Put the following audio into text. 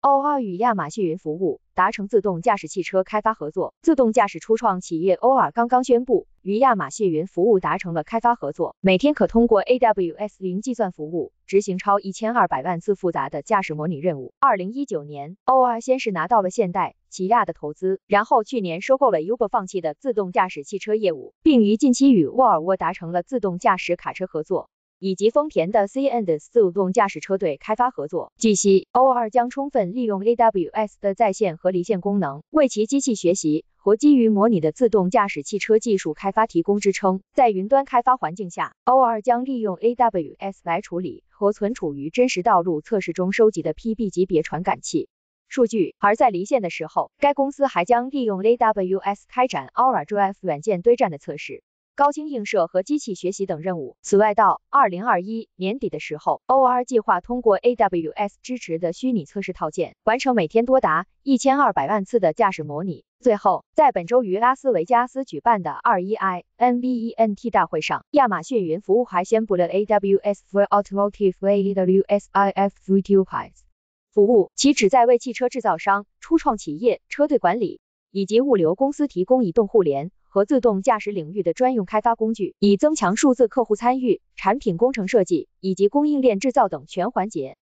OR 与亚马逊云服务达成自动驾驶汽车开发合作。自动驾驶初创企业 OR 刚刚宣布与亚马逊云服务达成了开发合作，每天可通过 AWS 云计算服务执行超1200万次复杂的驾驶模拟任务。2019年 ，OR 先是拿到了现代、起亚的投资，然后去年收购了 Uber 放弃的自动驾驶汽车业务，并于近期与沃尔沃达成了自动驾驶卡车合作，以及丰田的 C&S 自动驾驶车队开发合作。据悉 ，OR 将充分利用 AWS 的在线和离线功能，为其机器学习和基于模拟的自动驾驶汽车技术开发提供支撑。在云端开发环境下 ，OR 将利用 AWS 来处理和存储于真实道路测试中收集的 PB 级别传感器数据，而在离线的时候，该公司还将利用 AWS 开展 Aura Drive 软件堆栈的测试、高清映射和机器学习等任务。此外，到2021年底的时候 ，OR 计划通过 AWS 支持的虚拟测试套件，完成每天多达1200万次的驾驶模拟。最后，在本周于拉斯维加斯举办的21i NBENT 大会上，亚马逊云服务还宣布了 AWS for Automotive AWS IF325 服务，其旨在为汽车制造商、初创企业、车队管理以及物流公司提供移动互联和自动驾驶领域的专用开发工具，以增强数字客户参与、产品工程设计以及供应链制造等全环节。